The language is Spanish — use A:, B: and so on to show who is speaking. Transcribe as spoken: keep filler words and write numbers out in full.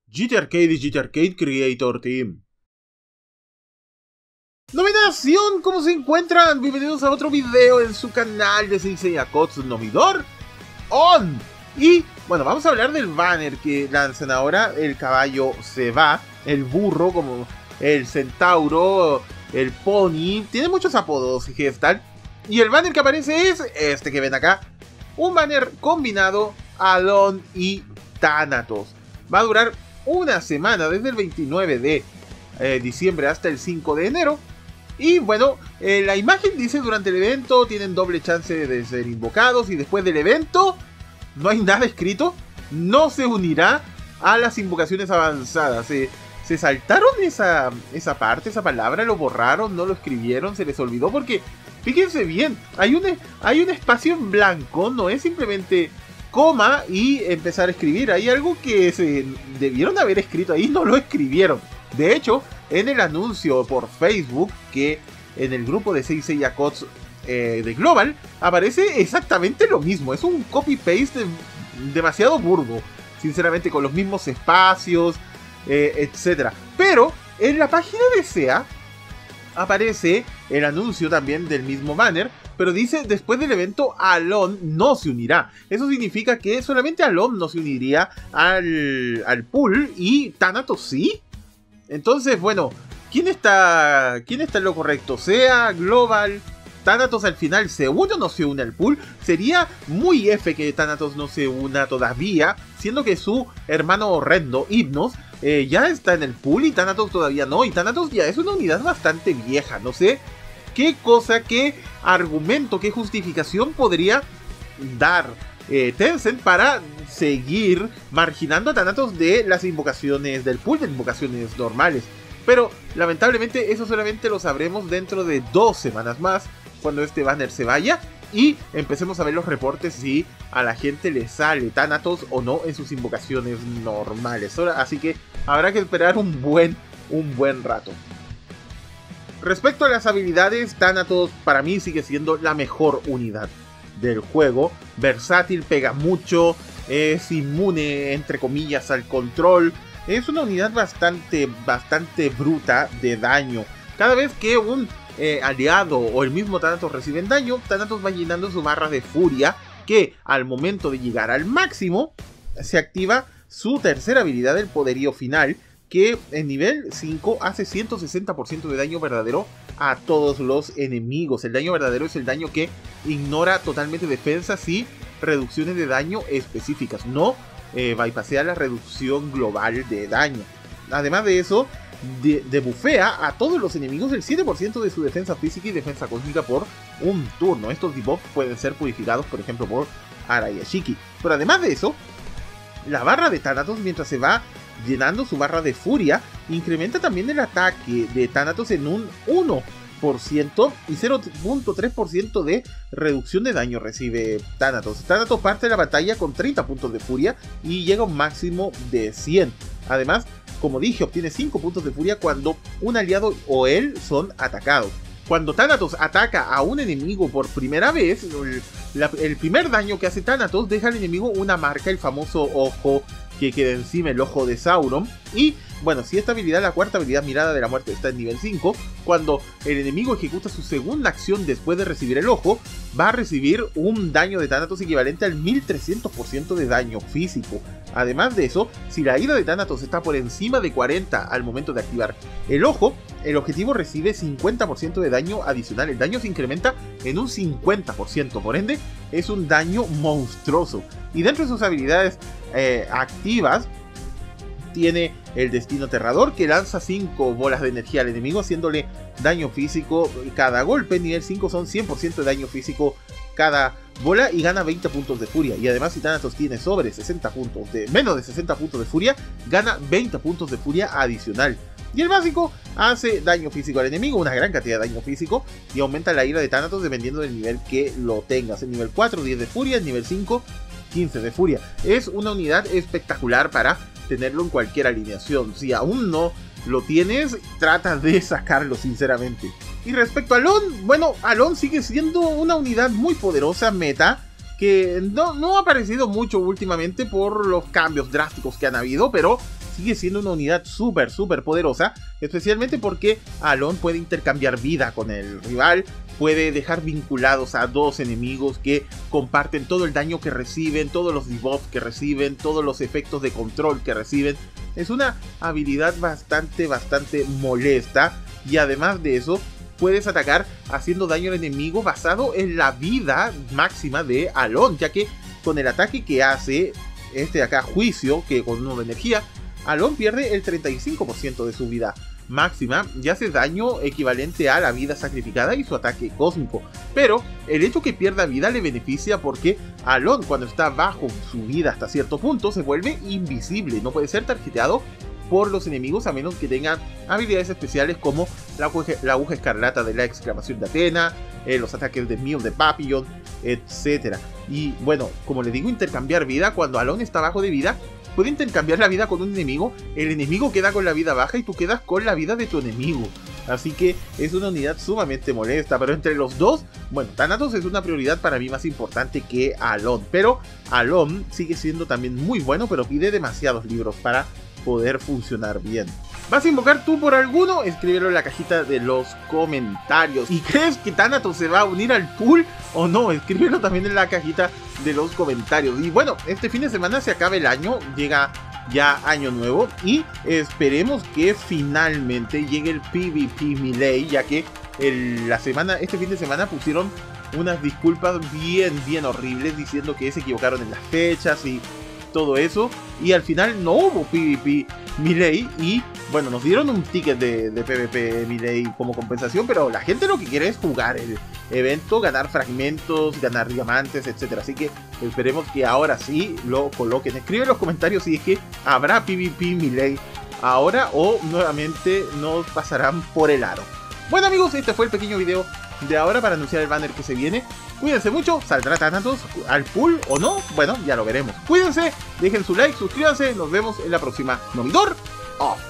A: G T Arcade y G T Arcade Creator Team. Nominación, ¿cómo se encuentran? Bienvenidos a otro video en su canal de seis Seiya Kotsu Nomidor On. Y bueno, vamos a hablar del banner que lanzan ahora. El caballo se va, el burro, como el centauro, el pony. Tiene muchos apodos y gestal. Y el banner que aparece es este que ven acá. Un banner combinado Alone y Thanatos. Va a durar una semana, desde el veintinueve de eh, diciembre hasta el cinco de enero. Y bueno, eh, la imagen dice: durante el evento tienen doble chance de ser invocados. Y después del evento no hay nada escrito. No se unirá a las invocaciones avanzadas. Se, se saltaron esa, esa parte, esa palabra. Lo borraron, no lo escribieron, se les olvidó. Porque fíjense bien, hay un, hay un espacio en blanco. No es simplemente coma y empezar a escribir. Hay algo que se debieron haber escrito ahí, no lo escribieron. De hecho, en el anuncio por Facebook, que en el grupo de seis Seiya Kotsu eh, de Global, aparece exactamente lo mismo. Es un copy-paste demasiado burdo, sinceramente, con los mismos espacios, eh, etcétera. Pero en la página de SEA aparece el anuncio también del mismo banner, pero dice: después del evento Alone no se unirá. Eso significa que solamente Alone no se uniría al, al pool y Thanatos sí. Entonces, bueno, ¿quién está, ¿quién está en lo correcto? SEA, Global, Thanatos al final se une o no se une al pool. Sería muy F que Thanatos no se una todavía, siendo que su hermano horrendo, Hypnos, eh, ya está en el pool y Thanatos todavía no. Y Thanatos ya es una unidad bastante vieja, no sé qué cosa, qué argumento, qué justificación podría dar eh, Tencent para seguir marginando a Thanatos de las invocaciones del pool, de invocaciones normales. Pero lamentablemente eso solamente lo sabremos dentro de dos semanas más, cuando este banner se vaya y empecemos a ver los reportes si a la gente le sale Thanatos o no en sus invocaciones normales. Así que habrá que esperar un buen, un buen rato. Respecto a las habilidades, Thanatos para mí sigue siendo la mejor unidad del juego. Versátil, pega mucho, es inmune entre comillas al control. Es una unidad bastante, bastante bruta de daño. Cada vez que un eh, aliado o el mismo Thanatos reciben daño, Thanatos va llenando su barra de furia, que al momento de llegar al máximo se activa su tercera habilidad, el poderío final, que en nivel cinco hace ciento sesenta por ciento de daño verdadero a todos los enemigos. El daño verdadero es el daño que ignora totalmente defensas y reducciones de daño específicas. No eh, bypassea la reducción global de daño. Además de eso, de, debufea a todos los enemigos el siete por ciento de su defensa física y defensa cósmica por un turno. Estos debuffs pueden ser purificados, por ejemplo, por Arayashiki. Pero además de eso, la barra de Thanatos, mientras se va llenando su barra de furia, incrementa también el ataque de Thanatos en un uno por ciento y cero punto tres por ciento de reducción de daño recibe Thanatos. Thanatos parte de la batalla con treinta puntos de furia y llega a un máximo de cien. Además, como dije, obtiene cinco puntos de furia cuando un aliado o él son atacados. Cuando Thanatos ataca a un enemigo por primera vez, el, la, el primer daño que hace Thanatos deja al enemigo una marca, el famoso ojo que queda encima, el ojo de Sauron. Y bueno, si esta habilidad, la cuarta habilidad, Mirada de la Muerte, está en nivel cinco, cuando el enemigo ejecuta su segunda acción después de recibir el ojo, va a recibir un daño de Thanatos equivalente al mil trescientos por ciento de daño físico. Además de eso, si la ira de Thanatos está por encima de cuarenta al momento de activar el ojo, el objetivo recibe cincuenta por ciento de daño adicional. El daño se incrementa en un cincuenta por ciento, por ende es un daño monstruoso. Y dentro de sus habilidades eh, activas, tiene el Destino Aterrador, que lanza cinco bolas de energía al enemigo, haciéndole daño físico cada golpe. En nivel cinco son cien por ciento de daño físico cada bola y gana veinte puntos de furia. Y además, si Thanatos tiene sobre sesenta puntos, de menos de sesenta puntos de furia, gana veinte puntos de furia adicional. Y el básico hace daño físico al enemigo, una gran cantidad de daño físico, y aumenta la ira de Thanatos dependiendo del nivel que lo tengas. En nivel cuatro, diez de furia, en nivel cinco, quince de furia. Es una unidad espectacular para tenerlo en cualquier alineación. Si aún no lo tienes, trata de sacarlo, sinceramente. Y respecto a Alone, bueno, Alone sigue siendo una unidad muy poderosa meta, que no, no ha aparecido mucho últimamente por los cambios drásticos que han habido, pero sigue siendo una unidad súper, súper poderosa, especialmente porque Alon puede intercambiar vida con el rival, puede dejar vinculados a dos enemigos que comparten todo el daño que reciben, todos los debuffs que reciben, todos los efectos de control que reciben. Es una habilidad bastante, bastante molesta, y además de eso, puedes atacar haciendo daño al enemigo basado en la vida máxima de Alon, ya que con el ataque que hace este de acá, Juicio, que con uno de energía, Alon pierde el treinta y cinco por ciento de su vida máxima y hace daño equivalente a la vida sacrificada y su ataque cósmico. Pero el hecho que pierda vida le beneficia porque Alon, cuando está bajo su vida hasta cierto punto, se vuelve invisible, no puede ser tarjeteado por los enemigos a menos que tengan habilidades especiales como la aguja, la aguja escarlata de la exclamación de Athena, eh, los ataques de Mew de Papillon, etcétera. Y bueno, como les digo, intercambiar vida, cuando Alon está bajo de vida, puede intercambiar la vida con un enemigo, el enemigo queda con la vida baja y tú quedas con la vida de tu enemigo. Así que es una unidad sumamente molesta, pero entre los dos, bueno, Thanatos es una prioridad para mí más importante que Alon, pero Alon sigue siendo también muy bueno, pero pide demasiados libros para poder funcionar bien. ¿Vas a invocar tú por alguno? Escríbelo en la cajita de los comentarios. ¿Y crees que Thanatos se va a unir al pool o no? Escríbelo también en la cajita de los comentarios. Y bueno, este fin de semana se acaba el año, llega ya año nuevo y esperemos que finalmente llegue el PvP Melee, ya que el, la semana, este fin de semana pusieron unas disculpas bien, bien horribles diciendo que se equivocaron en las fechas y todo eso, y al final no hubo PvP Melee y bueno, nos dieron un ticket de, de PvP Melee como compensación, pero la gente lo que quiere es jugar el evento, ganar fragmentos, ganar diamantes, etcétera. Así que esperemos que ahora sí lo coloquen. Escribe en los comentarios si es que habrá PvP Melee ahora o nuevamente nos pasarán por el aro. Bueno amigos, este fue el pequeño video de ahora para anunciar el banner que se viene. Cuídense mucho, ¿saldrá Thanatos al pool o no? Bueno, ya lo veremos. Cuídense, dejen su like, suscríbanse, nos vemos en la próxima. Nomidor off.